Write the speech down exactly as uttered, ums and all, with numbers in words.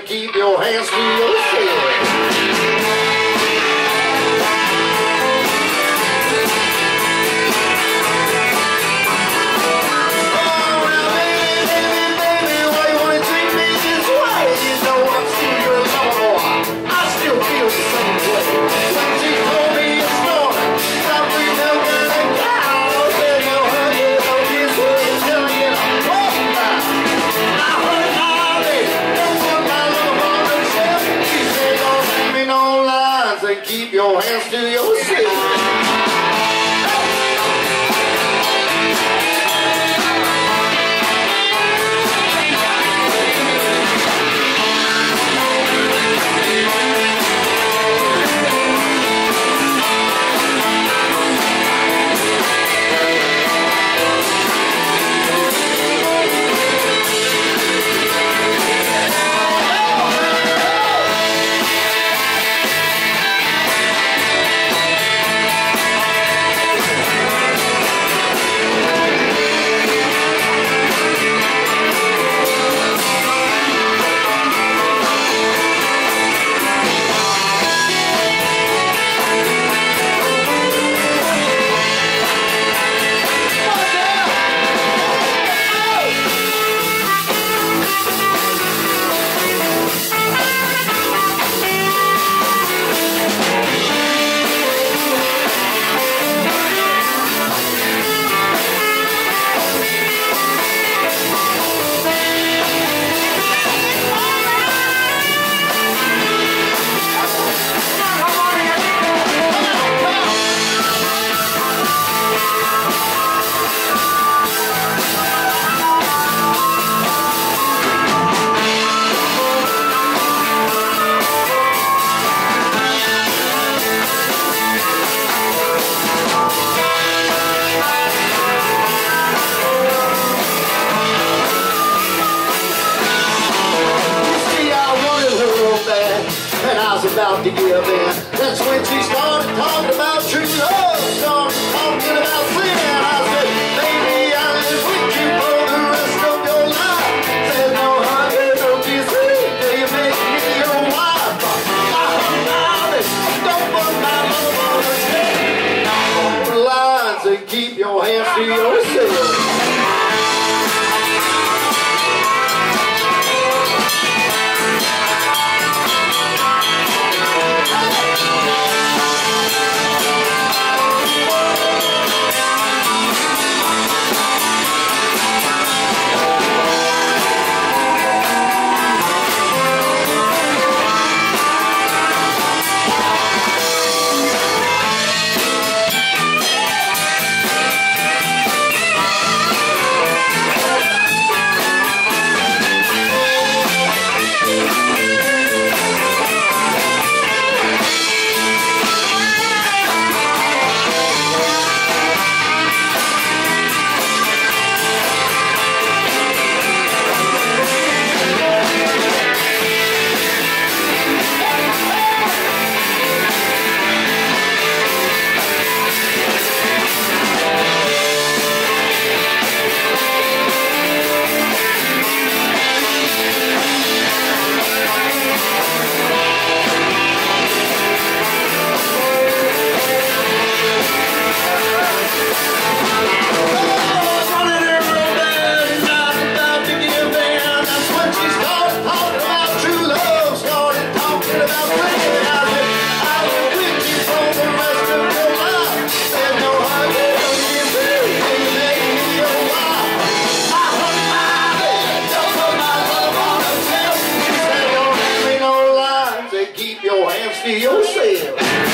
and keep your hands to yourself. Keep your hands to yourself. About to give in. That's when she started talking about true love, started talking about sin. I said, baby, I live with you for the rest of your life. Said, no, honey, don't you see, till you make me your wife. I love it, don't put my love on the stage. On the lines and keep your hands to yourself. Keep your hands to yourself.